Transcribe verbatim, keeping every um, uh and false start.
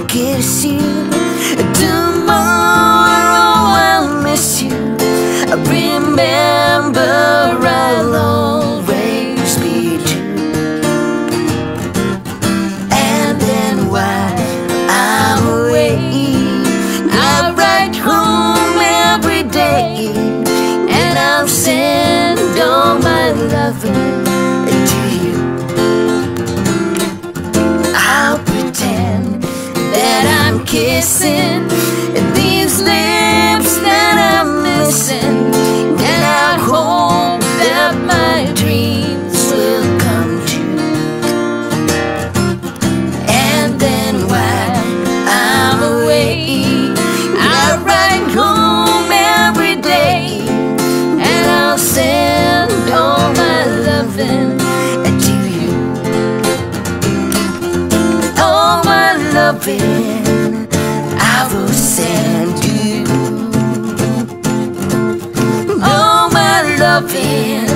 kiss you. Tomorrow I'll miss you. Remember, I'll always be true. And then while I'm away, I write home every day, and I'll send all my loving to you. I'll pretend that I'm kissing these lips that I'm missing, and I hope that my dreams will come true. And then while I'm away, I write home every day, and I'll send all my loving to you. All my loving I will send to you. All my loving